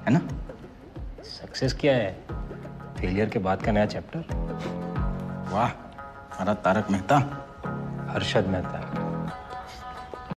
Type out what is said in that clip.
है ना? सक्सेस क्या है? फेलियर के बाद का नया चैप्टर। वाह, हमारा तारक मेहता। हर्षद मेहता।